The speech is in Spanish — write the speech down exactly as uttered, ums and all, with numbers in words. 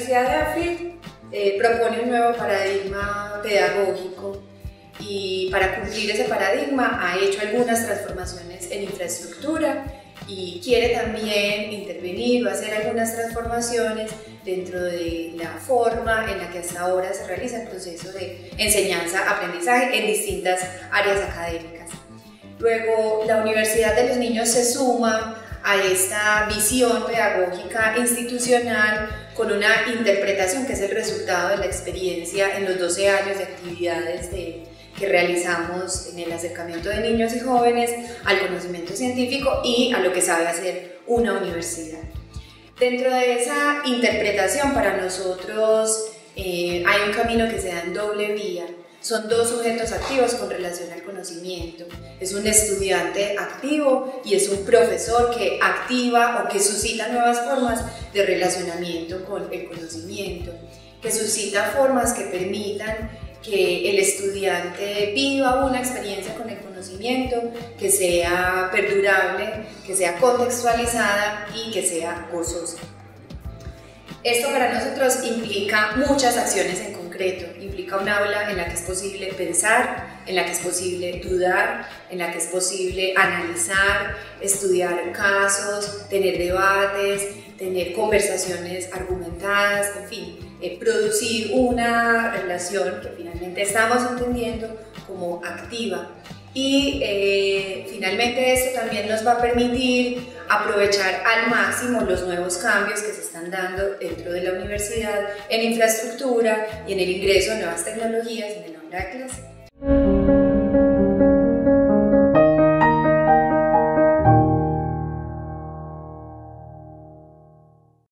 Universidad de AFIT eh, propone un nuevo paradigma pedagógico y para cumplir ese paradigma ha hecho algunas transformaciones en infraestructura y quiere también intervenir o hacer algunas transformaciones dentro de la forma en la que hasta ahora se realiza el proceso de enseñanza-aprendizaje en distintas áreas académicas. Luego, la Universidad de los Niños se suma a esta visión pedagógica institucional con una interpretación que es el resultado de la experiencia en los doce años de actividades de, que realizamos en el acercamiento de niños y jóvenes al conocimiento científico y a lo que sabe hacer una universidad. Dentro de esa interpretación para nosotros eh, hay un camino que se da en doble vía. Son dos sujetos activos con relación al conocimiento. Es un estudiante activo y es un profesor que activa o que suscita nuevas formas de relacionamiento con el conocimiento, que suscita formas que permitan que el estudiante viva una experiencia con el conocimiento que sea perdurable, que sea contextualizada y que sea gozosa. Esto para nosotros implica muchas acciones en concreto, implica un aula en la que es posible pensar, en la que es posible dudar, en la que es posible analizar, estudiar casos, tener debates, tener conversaciones argumentadas, en fin, eh, producir una relación que finalmente estamos entendiendo como activa. Y eh, finalmente esto también nos va a permitir aprovechar al máximo los nuevos cambios que se están dando dentro de la universidad en infraestructura y en el ingreso de nuevas tecnologías en el aula de clase.